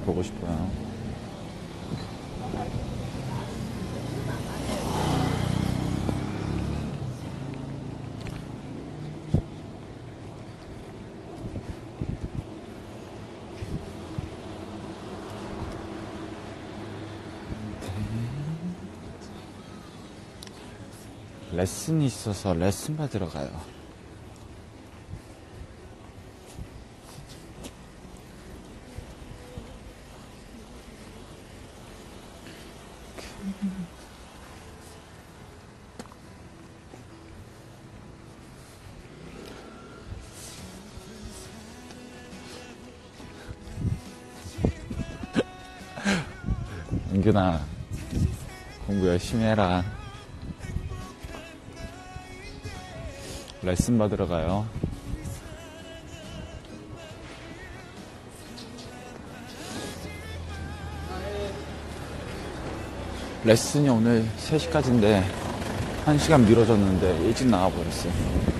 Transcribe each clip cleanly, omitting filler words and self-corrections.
보고 싶어요. 레슨이 있어서 레슨 받으러 가요. 은균아, 공부 열심히 해라. 레슨 받으러 가요. 레슨이 오늘 3시까지인데 1시간 미뤄졌는데 일찍 나와버렸어요.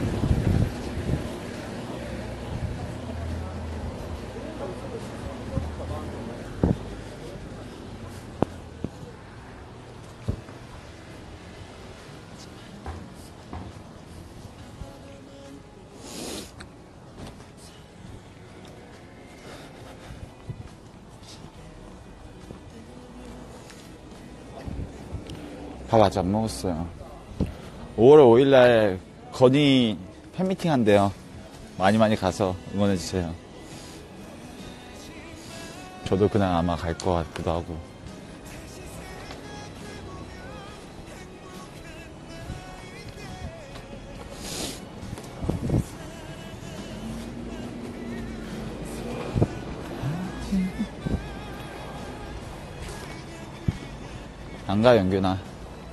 밥 아직 안 먹었어요. 5월 5일날 건희 팬미팅 한대요. 많이 가서 응원해주세요. 저도 그냥 아마 갈 것 같기도 하고. 안 가, 영균아.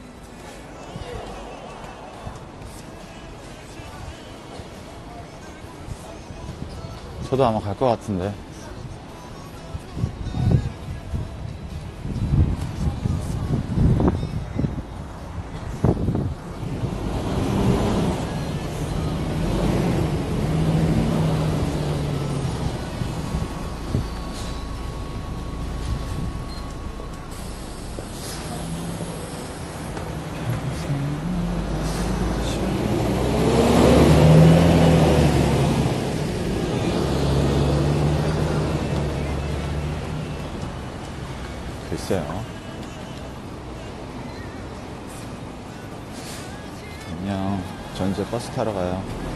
저도 아마 갈 것 같은데. 글쎄요. 안녕. 전 이제 버스 타러 가요.